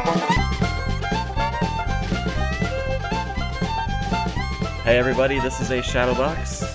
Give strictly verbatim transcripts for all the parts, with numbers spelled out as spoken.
Hey everybody, this is AShadowbox.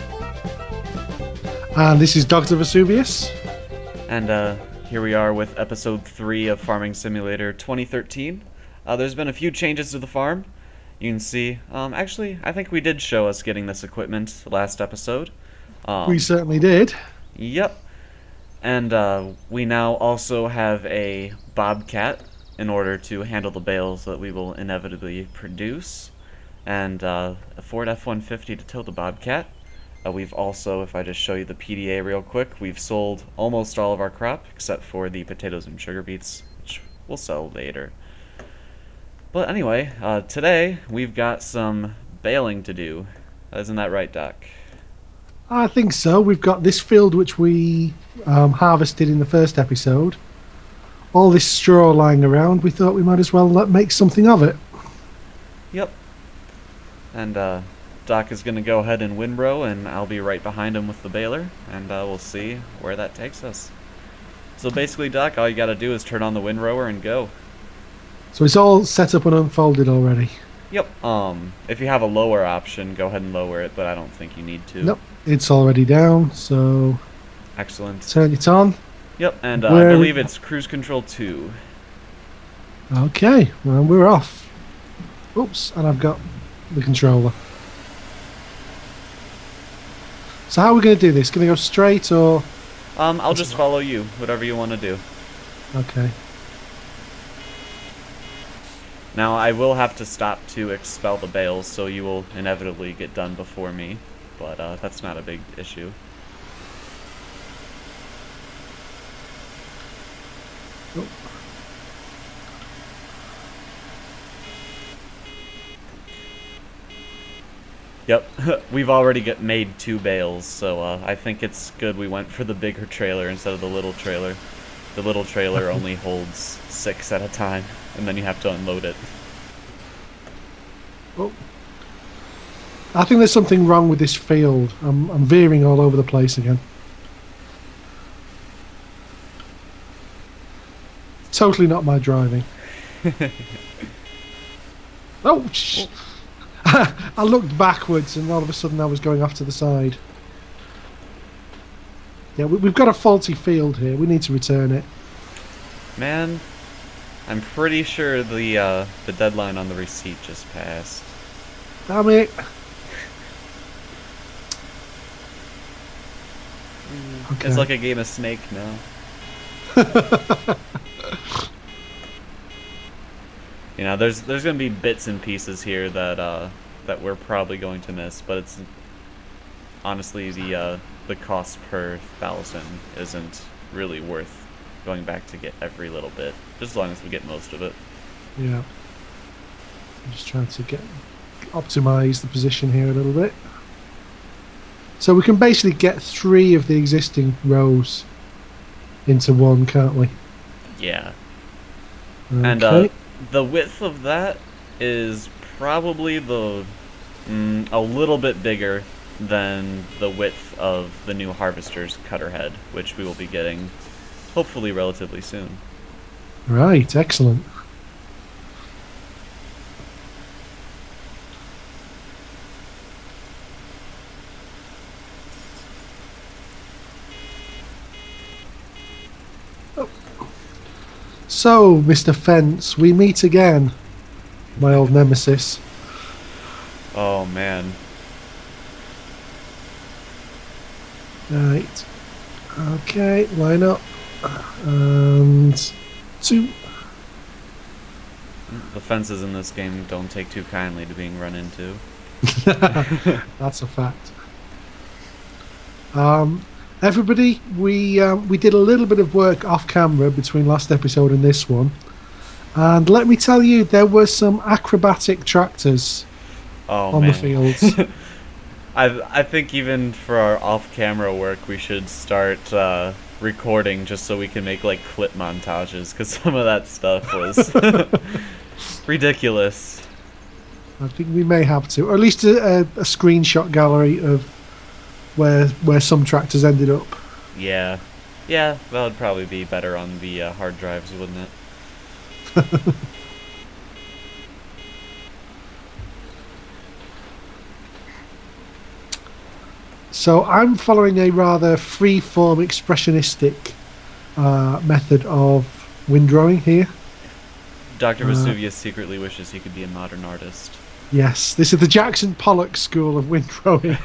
And this is Doctor Vesuvius. And uh, here we are with episode three of Farming Simulator twenty thirteen. Uh, there's been a few changes to the farm. You can see, um, actually, I think we did show us getting this equipment last episode. Um, we certainly did. Yep. And uh, we now also have a bobcat in order to handle the bales that we will inevitably produce. And uh, a Ford F one fifty to tow the bobcat. Uh, we've also, if I just show you the P D A real quick, we've sold almost all of our crop except for the potatoes and sugar beets, which we'll sell later. But anyway, uh, today we've got some baling to do. Isn't that right, Doc? I think so. We've got this field which we um, harvested in the first episode. All this straw lying around, we thought we might as well let, make something of it. Yep. And uh, Doc is going to go ahead and windrow, and I'll be right behind him with the baler, and uh, we'll see where that takes us. So basically, Doc, all you got to do is turn on the windrower and go. So it's all set up and unfolded already? Yep. Um, if you have a lower option, go ahead and lower it, but I don't think you need to. Nope. It's already down, so... Excellent. Turn it on. Yep, and uh, I believe it's cruise control two. Okay, well, we're off. Oops, and I've got the controller. So how are we going to do this? Going to go straight or... Um, I'll just follow you, whatever you want to do. Okay. Now, I will have to stop to expel the bales, so you will inevitably get done before me, but uh, that's not a big issue. Oh. Yep, we've already got made two bales, so uh, I think it's good we went for the bigger trailer instead of the little trailer. The little trailer only holds six at a time, and then you have to unload it. Oh. I think there's something wrong with this field. I'm, I'm veering all over the place again. Totally not my driving. Oh, sh I looked backwards and all of a sudden I was going off to the side. Yeah, we, we've got a faulty field here. We need to return it. Man, I'm pretty sure the uh, the deadline on the receipt just passed. Damn it. Okay. It's like a game of Snake now. You know, there's there's gonna be bits and pieces here that uh, that we're probably going to miss, but it's honestly the uh, the cost per thousand isn't really worth going back to get every little bit, just as long as we get most of it. Yeah. I'm just trying to get optimize the position here a little bit. So we can basically get three of the existing rows into one, can't we? Yeah. Okay. And uh, the width of that is probably the mm, a little bit bigger than the width of the new harvester's cutter head, which we will be getting hopefully relatively soon. Right, excellent. So, Mister Fence, we meet again, my old nemesis. Oh, man. Right. Okay, line up. And two. The fences in this game don't take too kindly to being run into. That's a fact. Um... Everybody, we uh, we did a little bit of work off camera between last episode and this one, and let me tell you, there were some acrobatic tractors oh, on man. the fields. I I think even for our off-camera work, we should start uh, recording just so we can make like clip montages, because some of that stuff was ridiculous. I think we may have to, or at least a, a, a screenshot gallery of where where some tractors ended up. Yeah, yeah, that would probably be better on the uh, hard drives, wouldn't it? So I'm following a rather free-form expressionistic uh, method of windrowing here. Doctor Uh, Vesuvius secretly wishes he could be a modern artist. yes, this is the Jackson Pollock school of windrowing.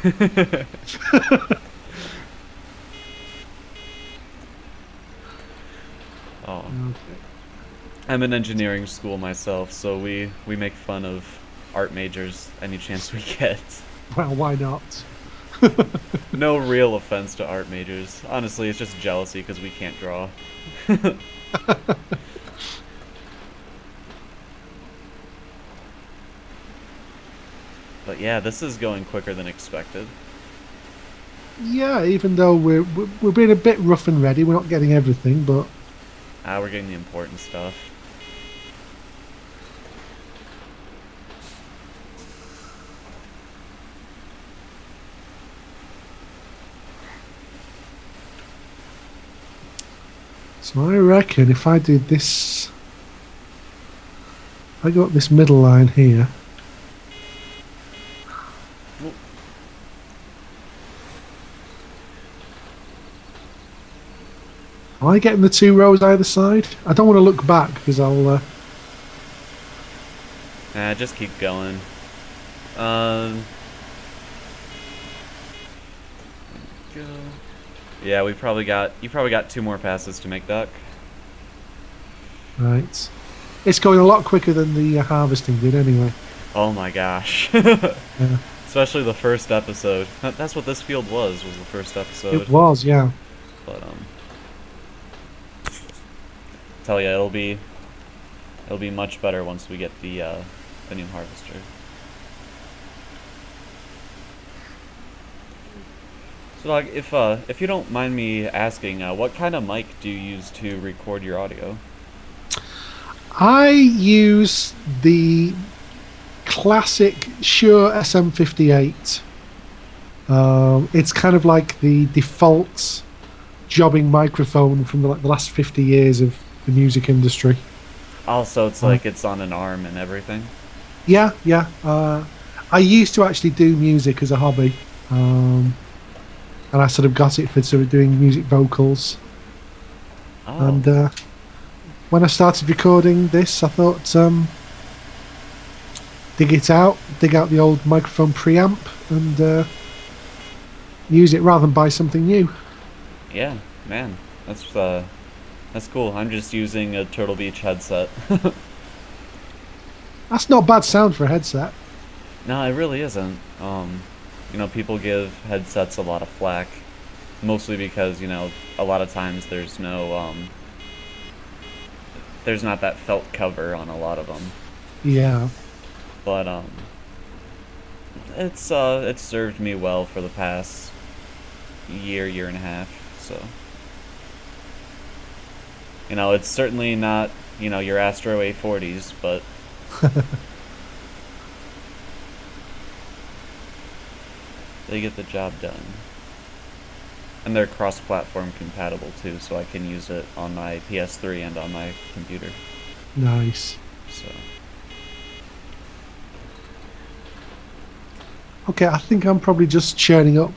Oh. Okay. I'm in engineering school myself, so we, we make fun of art majors any chance we get. Well, why not? No real offense to art majors. Honestly, it's just jealousy because we can't draw. But yeah, this is going quicker than expected. Yeah, even though we're we're we're being a bit rough and ready, we're not getting everything, but Ah, we're getting the important stuff. so I reckon if I do this, if I got this middle line here. Am I getting the two rows either side? I don't want to look back because I'll. Uh... Ah, just keep going. Um. Go. Yeah, we probably got. You probably got two more passes to make, Doc. Right. It's going a lot quicker than the uh, harvesting did, anyway. Oh my gosh. Yeah. Especially the first episode. That- That's what this field was. Was the first episode. It was, yeah. But um. Tell ya, it'll be. It'll be much better once we get the uh, the new harvester. So, Doc, if uh, if you don't mind me asking, uh, what kind of mic do you use to record your audio? I use the classic Shure S M fifty-eight. Um, it's kind of like the default jobbing microphone from the, like, the last fifty years of the music industry. Also, it's Uh, like it's on an arm and everything. Yeah, yeah. Uh, I used to actually do music as a hobby. Um, and I sort of got it for sort of doing music vocals. Oh. And uh, when I started recording this, I thought, um, dig it out, dig out the old microphone preamp, and uh, use it rather than buy something new. Yeah, man, that's uh, that's cool. I'm just using a Turtle Beach headset. That's not bad sound for a headset. No, it really isn't. Um, you know, people give headsets a lot of flack, mostly because, you know, a lot of times there's no um, there's not that felt cover on a lot of them. Yeah. But um, it's uh, it's served me well for the past year, year and a half. So, you know, it's certainly not, you know, your Astro A forties, but they get the job done. And they're cross-platform compatible too, so I can use it on my P S three and on my computer. Nice. So. Okay, I think I'm probably just churning up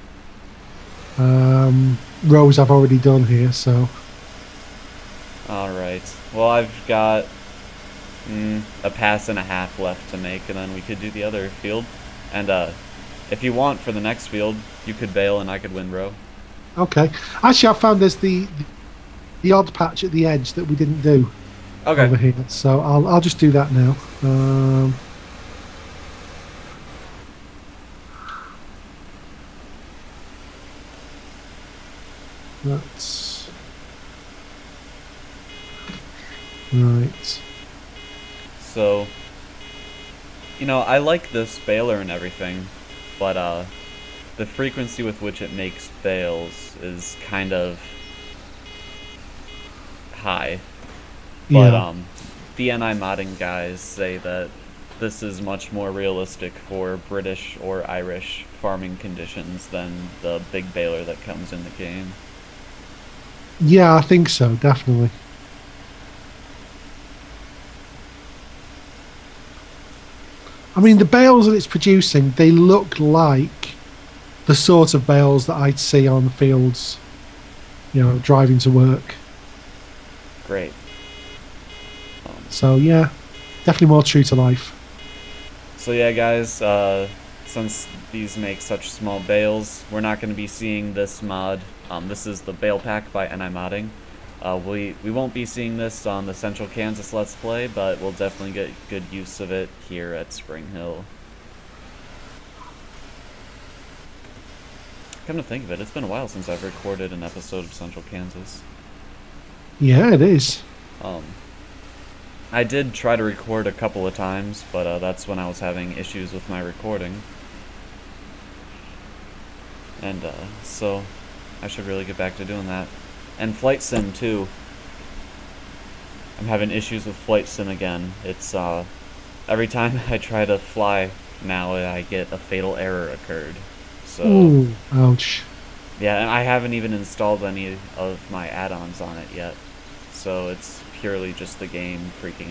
um, rows I've already done here, so... Alright. Well, I've got mm, a pass and a half left to make, and then we could do the other field. And uh, if you want, for the next field, you could bale and I could windrow. Okay. Actually, I found there's the the odd patch at the edge that we didn't do Okay. over here, so I'll I'll just do that now. Um, that's right. So, you know, I like this baler and everything, but uh, the frequency with which it makes bales is kind of high. But Yeah. um, the N I modding guys say that this is much more realistic for British or Irish farming conditions than the big baler that comes in the game. Yeah, I think so, definitely. I mean, the bales that it's producing, they look like the sort of bales that I'd see on fields, you know, driving to work. Great. So yeah, definitely more true to life. So yeah, guys, uh, since these make such small bales, we're not going to be seeing this mod. Um, this is the bale pack by N I Modding. Uh, we, we won't be seeing this on the Central Kansas Let's Play, but we'll definitely get good use of it here at Spring Hill. Come to think of it, it's been a while since I've recorded an episode of Central Kansas. Yeah, it is. Um, I did try to record a couple of times, but uh, that's when I was having issues with my recording. And uh, so I should really get back to doing that. And Flight Sim too. I'm having issues with Flight Sim again. It's uh, every time I try to fly now, I get a fatal error occurred. So ooh, ouch. yeah, and I haven't even installed any of my add-ons on it yet. So it's purely just the game freaking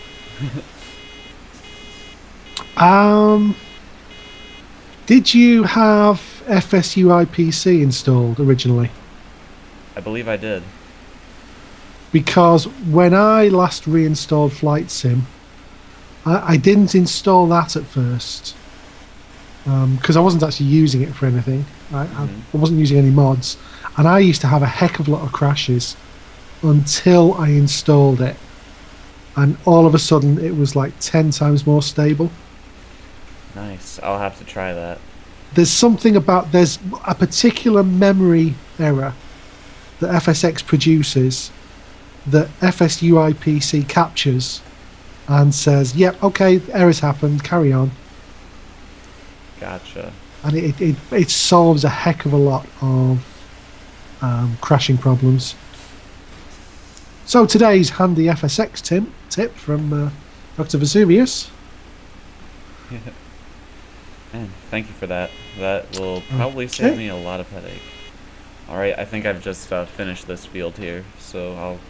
out. um, did you have F S U I P C installed originally? I believe I did. Because when I last reinstalled Flight Sim, I, I didn't install that at first. Because um, I wasn't actually using it for anything. I, mm-hmm. I, I wasn't using any mods. And I used to have a heck of a lot of crashes until I installed it. And all of a sudden it was like ten times more stable. Nice. I'll have to try that. There's something about, there's a particular memory error that F S X produces that F S U I P C captures and says, yep, okay, errors happened, carry on. Gotcha. And it, it, it solves a heck of a lot of um, crashing problems. So today's handy F S X tip, tip from uh, Doctor Vesuvius. Man, thank you for that. That will probably okay. save me a lot of headache. Alright, I think I've just uh, finished this field here, so I'll...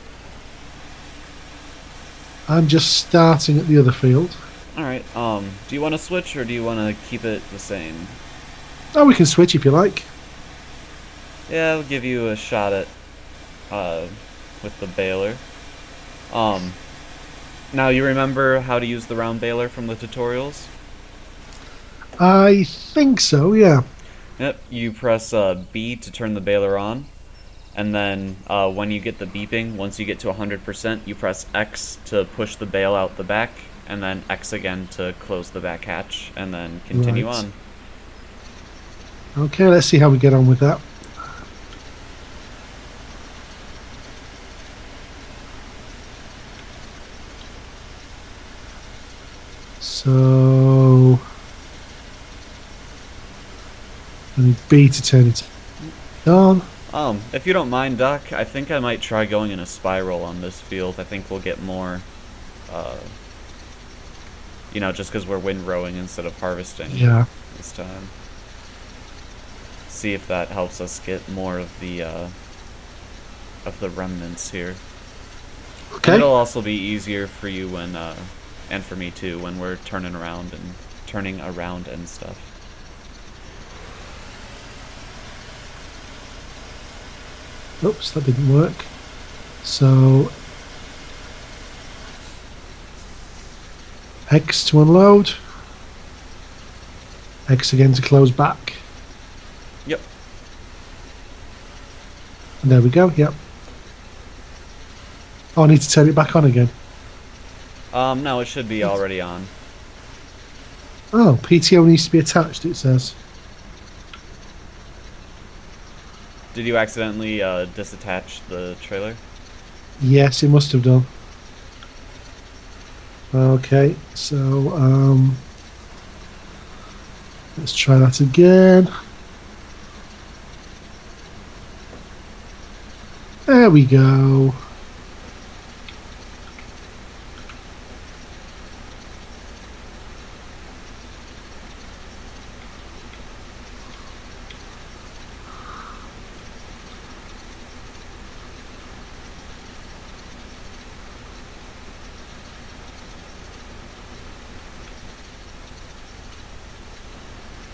I'm just starting at the other field. Alright, um, do you want to switch, or do you want to keep it the same? Oh, we can switch if you like. Yeah, I'll give you a shot at, uh, with the baler. Um, now you remember how to use the round baler from the tutorials? I think so, yeah. Yep, you press uh, B to turn the baler on, and then uh, when you get the beeping, once you get to one hundred percent, you press X to push the bale out the back, and then X again to close the back hatch, and then continue right. on. Okay, let's see how we get on with that. So... I need B to turn it on. Um, if you don't mind, Doc, I think I might try going in a spiral on this field. I think we'll get more, uh, you know, just because we're windrowing instead of harvesting yeah. this time. See if that helps us get more of the, uh, of the remnants here. Okay. And it'll also be easier for you when, uh, and for me too, when we're turning around and turning around and stuff. Oops, that didn't work. So X to unload, X again to close back. Yep. And there we go, yep. Oh, I need to turn it back on again. Um, no, it should be already on. Oh, P T O needs to be attached, it says. Did you accidentally uh, disattach the trailer? Yes, it must have done. Okay, so um, let's try that again. There we go.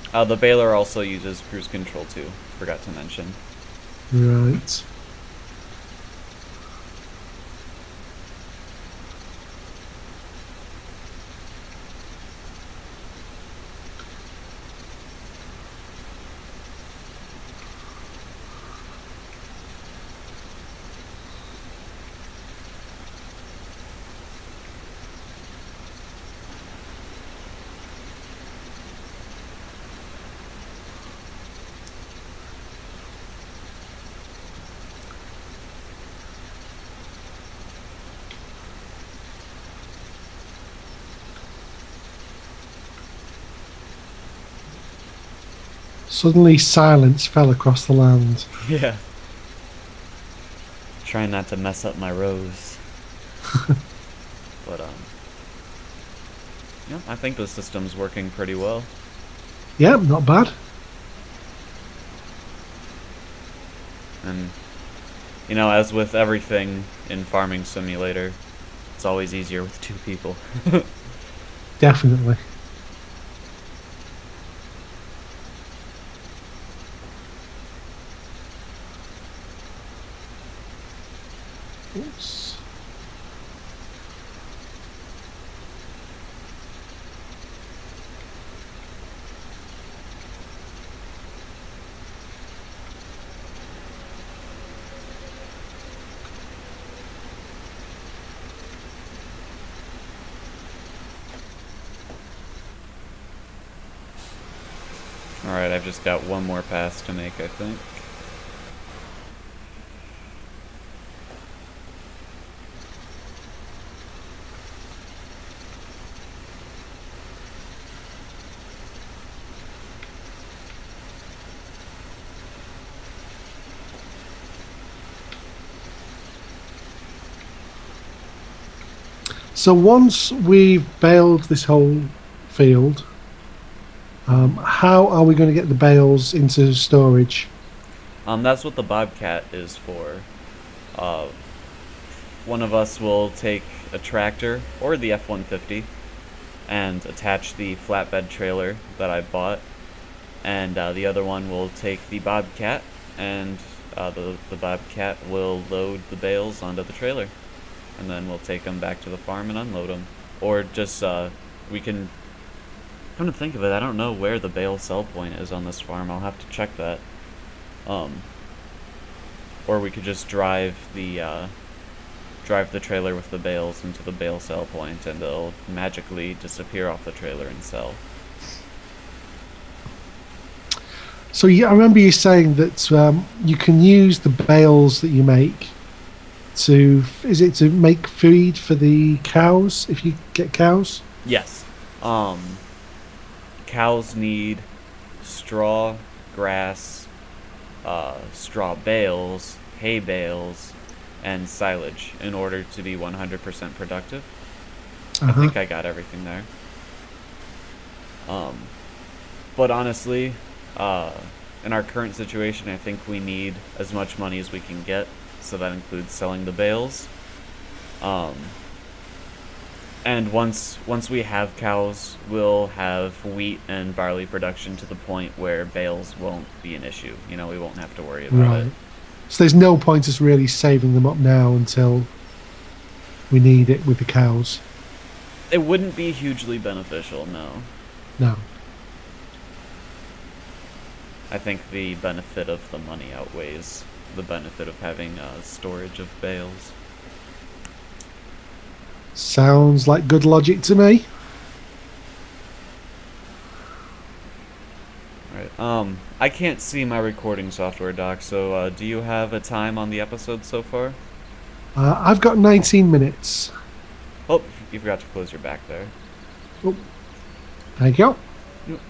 Uh, the baler also uses cruise control too. Forgot to mention. Right. Suddenly silence fell across the land. Yeah. Trying not to mess up my rows. But, um... yeah, I think the system's working pretty well. Yeah, not bad. And, you know, as with everything in Farming Simulator, it's always easier with two people. Definitely. Oops. Alright, I've just got one more pass to make, I think. So once we've baled this whole field, um, how are we going to get the bales into storage? Um, that's what the Bobcat is for. Uh, one of us will take a tractor, or the F one fifty, and attach the flatbed trailer that I bought, and uh, the other one will take the Bobcat, and uh, the, the Bobcat will load the bales onto the trailer, and then we'll take them back to the farm and unload them. Or just, uh, we can, come to think of it, I don't know where the bale sell point is on this farm. I'll have to check that. Um, or we could just drive the, uh, drive the trailer with the bales into the bale sell point, and they'll magically disappear off the trailer and sell. So yeah, I remember you saying that um, you can use the bales that you make to, is it to make feed for the cows if you get cows? Yes. Um, cows need straw, grass, uh, straw bales, hay bales, and silage in order to be one hundred percent productive. Uh-huh. I think I got everything there. Um, but honestly, uh, in our current situation, I think we need as much money as we can get, so that includes selling the bales. Um, and once once we have cows, we'll have wheat and barley production to the point where bales won't be an issue. You know, we won't have to worry about Right. it. So there's no point us really saving them up now until we need it with the cows. It wouldn't be hugely beneficial, no. No. I think the benefit of the money outweighs the benefit of having uh, storage of bales. Sounds like good logic to me. Alright, um, I can't see my recording software, Doc, so uh, do you have a time on the episode so far? Uh, I've got nineteen minutes. Oh, you forgot to close your back there. Oh, there you go. Yep.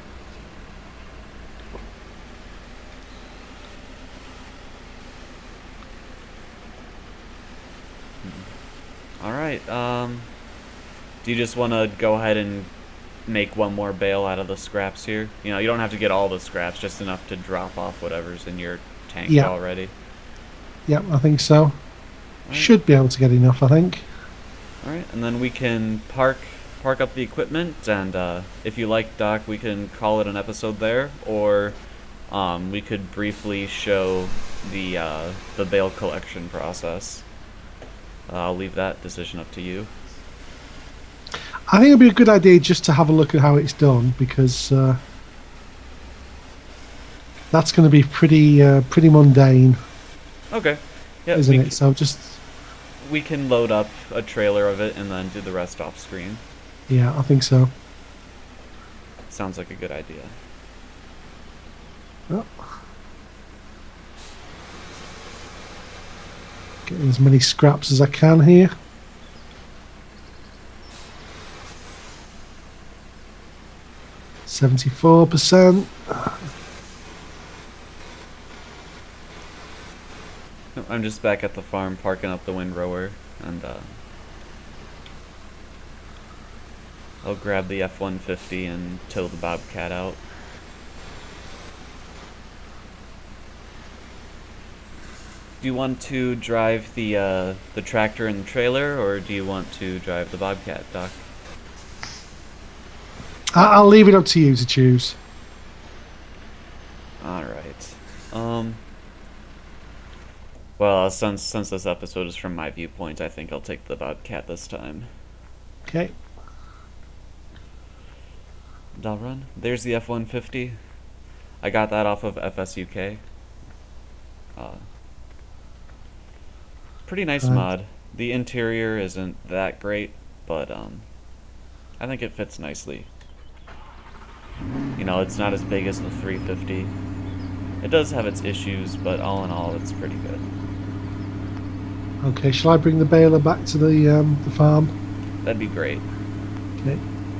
Alright, um, do you just want to go ahead and make one more bale out of the scraps here? You know, you don't have to get all the scraps, just enough to drop off whatever's in your tank Yeah. already. Yep, I think so. Right. Should be able to get enough, I think. Alright, and then we can park park up the equipment, and uh, if you like, Doc, we can call it an episode there, or um, we could briefly show the uh, the bale collection process. Uh, I'll leave that decision up to you. I think it'd be a good idea just to have a look at how it's done, because uh, that's going to be pretty uh, pretty mundane. Okay. Yeah, isn't it? Can, so just we can load up a trailer of it and then do the rest off screen. Yeah, I think so. Sounds like a good idea. Oh. Getting as many scraps as I can here. Seventy-four percent. I'm just back at the farm parking up the windrower, and uh, I'll grab the F one fifty and tow the Bobcat out. Do you want to drive the uh, the tractor and the trailer, or do you want to drive the Bobcat, Doc? I'll leave it up to you to choose. All right. Um. Well, since since this episode is from my viewpoint, I think I'll take the Bobcat this time. Okay. I'll run. There's the F one fifty. I got that off of F S U K. Uh, pretty nice Right. mod. The interior isn't that great, but um, I think it fits nicely. You know, it's not as big as the three fifty. It does have its issues, but all in all, it's pretty good. Okay, shall I bring the baler back to the um, the farm? That'd be great. Okay.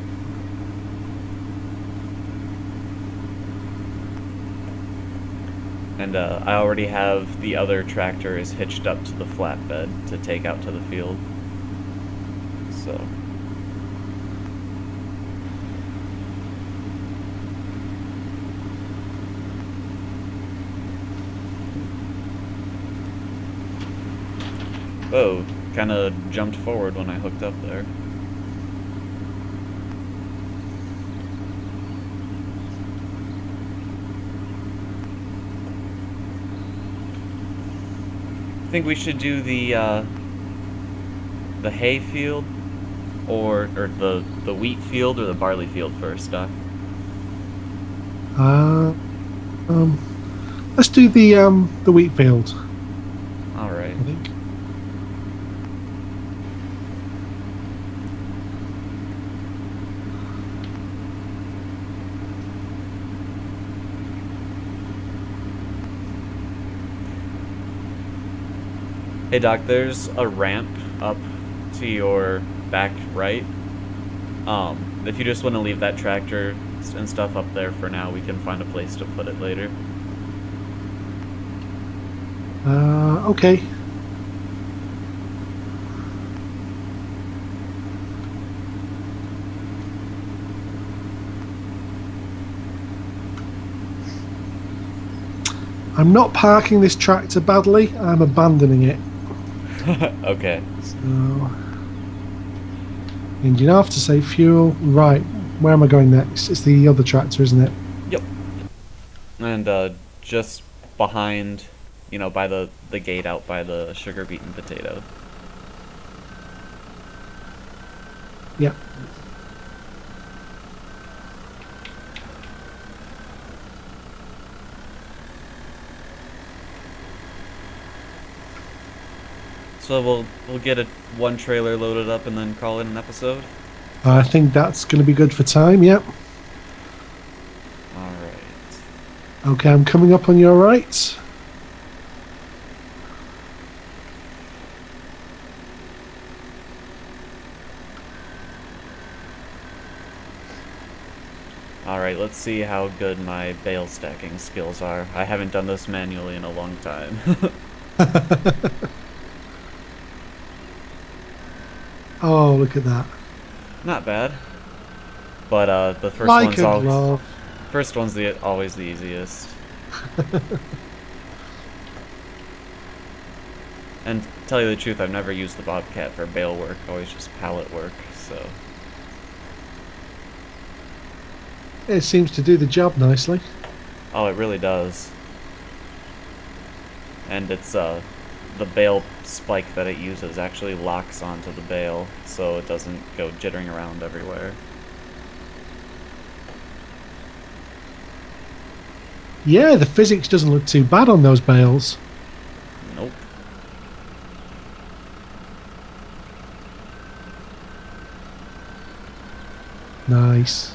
And uh, I already have the other tractor is hitched up to the flatbed to take out to the field. So. Whoa, kind of jumped forward when I hooked up there. I think we should do the uh, the hay field, or or the the wheat field or the barley field first, Doc. Uh, um, let's do the um the wheat field. All right. I think. Hey Doc, there's a ramp up to your back right. Um, if you just want to leave that tractor and stuff up there for now, we can find a place to put it later. Uh, okay. I'm not parking this tractor badly. I'm abandoning it. Okay. So, engine off to save fuel. Right, where am I going next? It's the other tractor, isn't it? Yep. And uh, just behind, you know, by the, the gate out by the sugar beet potato. Yep. So we'll we'll get a one trailer loaded up and then call it an episode. I think that's going to be good for time. Yep. All right. Okay, I'm coming up on your right. All right. Let's see how good my bale stacking skills are. I haven't done this manually in a long time. Oh, look at that. Not bad. But uh, the first Like one's and always love. first one's the always the easiest. And to tell you the truth, I've never used the Bobcat for bale work. Always just pallet work. So. It seems to do the job nicely. Oh, it really does. And it's uh, the bale spike that it uses actually locks onto the bale, so it doesn't go jittering around everywhere. Yeah, the physics doesn't look too bad on those bales. Nope. Nice.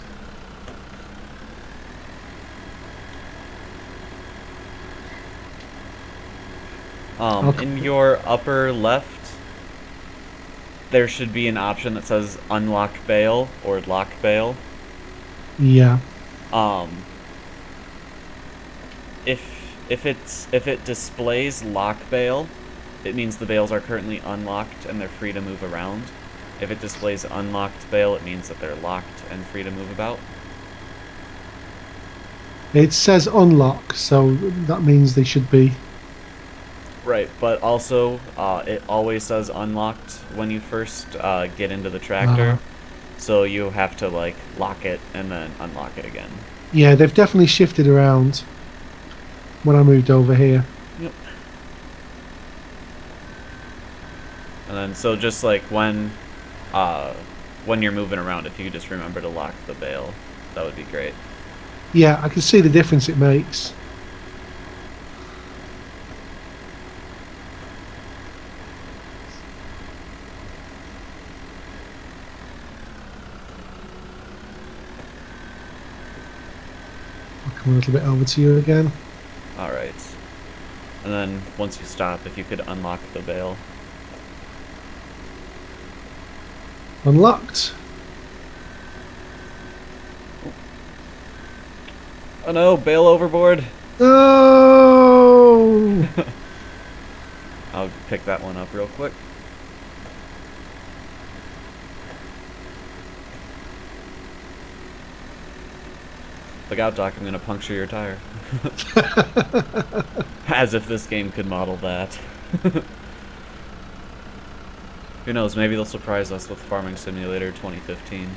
Um, Okay. in your upper left, there should be an option that says unlock bale or lock bale. Yeah. Um, if if it's if it displays lock bale, it means the bales are currently unlocked and they're free to move around. If it displays unlocked bale, it means that they're locked and free to move about. It says unlock, so that means they should be. Right, but also uh, it always says unlocked when you first uh, get into the tractor, Uh, so you have to like lock it and then unlock it again. yeah, they've definitely shifted around when I moved over here. Yep. And then so just like when uh, when you're moving around, if you could just remember to lock the bale, that would be great. Yeah, I can see the difference it makes. I'll come a little bit over to you again. All right. And then once you stop, if you could unlock the bale. Unlocked. Oh no, bale overboard! Oh! I'll pick that one up real quick. Look out, Doc, I'm gonna puncture your tire. As if this game could model that. Who knows, maybe they'll surprise us with Farming Simulator twenty fifteen.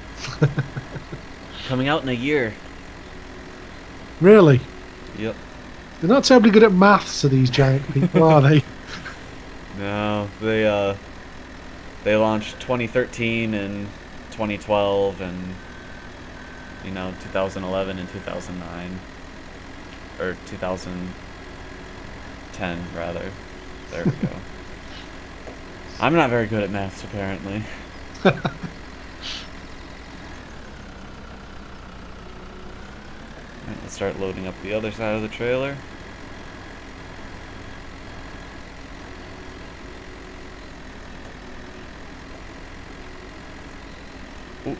Coming out in a year. Really? Yep. They're not terribly good at maths, are these giant people, are they? No, they uh they launched twenty thirteen and twenty twelve and you know two thousand eleven and two thousand nine or two thousand ten rather. There we go. I'm not very good at maths apparently. Alright, let's start loading up the other side of the trailer. Ooh.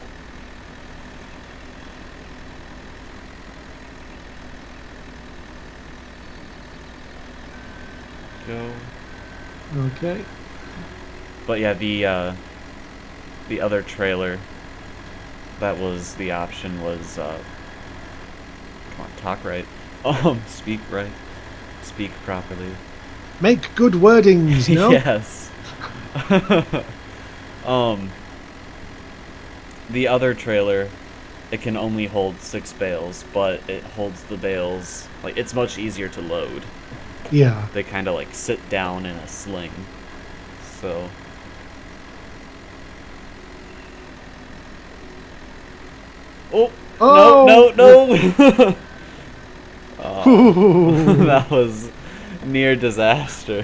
Go. Okay. But yeah, the uh, the other trailer that was the option was uh, come on, talk right. Um, speak right. Speak properly. Make good wordings, no? Yes. um, the other trailer, it can only hold six bales, but it holds the bales, like, it's much easier to load. Yeah. They kind of, like, sit down in a sling. So... Oh! Oh! No, no, no! Oh, that was near disaster.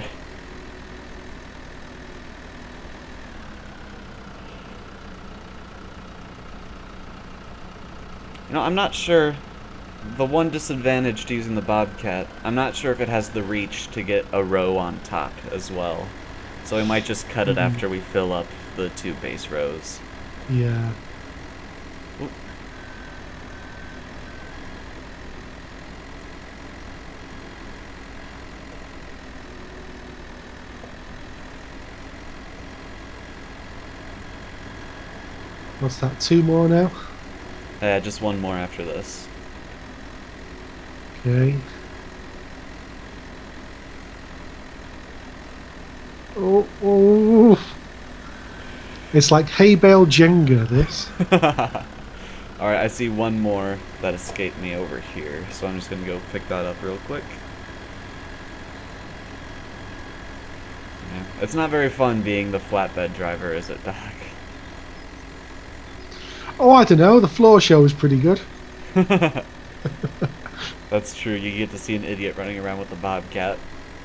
You know, I'm not sure. The one disadvantage to using the Bobcat, I'm not sure if it has the reach to get a row on top as well. So we might just cut it Mhm. after we fill up the two base rows. Yeah. Oop. What's that? Two more now? Yeah, just one more after this. Okay. Oh, oh. It's like hay bale Jenga, this. Alright, I see one more that escaped me over here, so I'm just gonna go pick that up real quick. Yeah. It's not very fun being the flatbed driver, is it, Doc? Oh, I don't know. The floor show is pretty good. That's true. You get to see an idiot running around with a bobcat.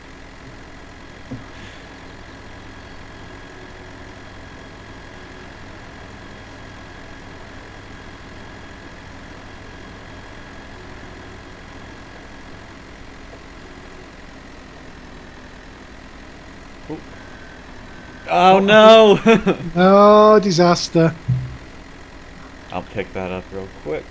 Ooh. Oh no! Oh, disaster. I'll pick that up real quick.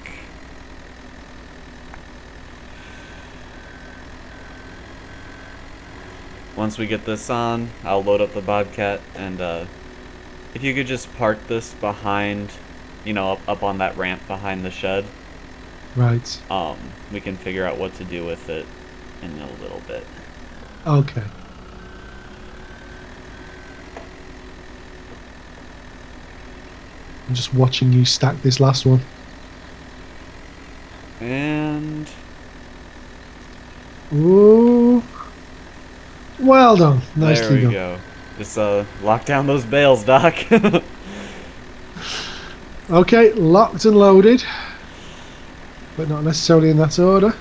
Once we get this on, I'll load up the bobcat, and uh, if you could just park this behind, you know, up, up on that ramp behind the shed. Right. Um, we can figure out what to do with it in a little bit. Okay. I'm just watching you stack this last one. And... Ooh. Well done. Nicely there we done. go. Just uh, lock down those bales, Doc. Okay, locked and loaded. But not necessarily in that order.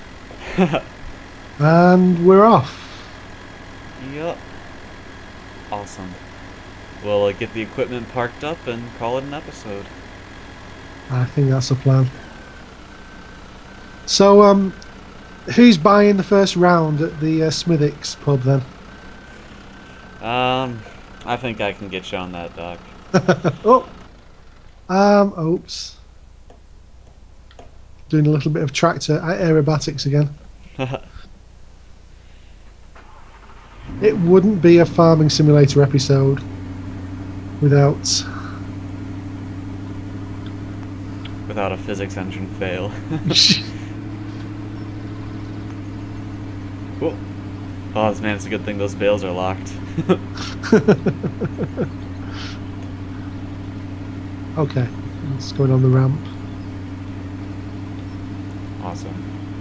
And we're off. Yup. Awesome. We'll uh, get the equipment parked up and call it an episode. I think that's a plan. So, um, who's buying the first round at the uh, Smithwick's pub then? Um, I think I can get you on that, Doc. Oh, um, oops. Doing a little bit of tractor aerobatics again. It wouldn't be a farming simulator episode without without a physics engine fail. Cool. Oh, man, it's a good thing those bales are locked. Okay, it's going on the ramp. Awesome.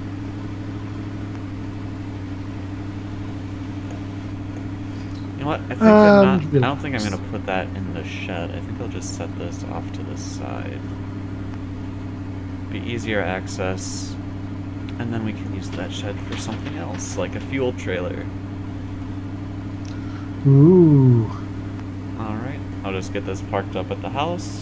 You know what? I think I'm not, I don't think I'm gonna put that in the shed. I think I'll just set this off to the side. Be easier access, and then we can use that shed for something else, like a fuel trailer. Ooh. All right, I'll just get this parked up at the house.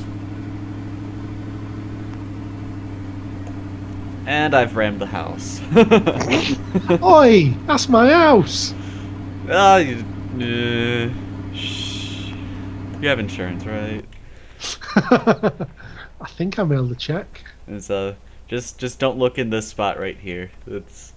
And I've rammed the house. Oi! That's my house! Ah, you, uh, shh. You have insurance, right? I think I mailed the check. It's, uh, just, just don't look in this spot right here. It's...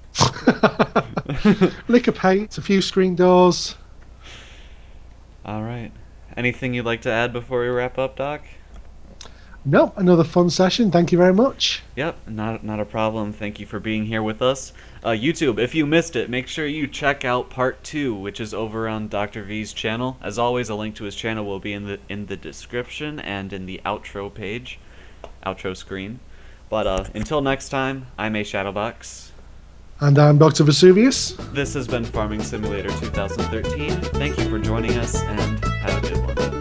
Lick of paint, a few screen doors. Alright. Anything you'd like to add before we wrap up, Doc? No, another fun session. Thank you very much. Yep, not not a problem. Thank you for being here with us. Uh, YouTube, if you missed it, make sure you check out part two, which is over on Doctor V's channel. As always, a link to his channel will be in the in the description and in the outro page, outro screen. But uh, until next time, I'm AShadowbox. And I'm Doctor Vesuvius. This has been Farming Simulator two thousand thirteen. Thank you for joining us, and have a good one.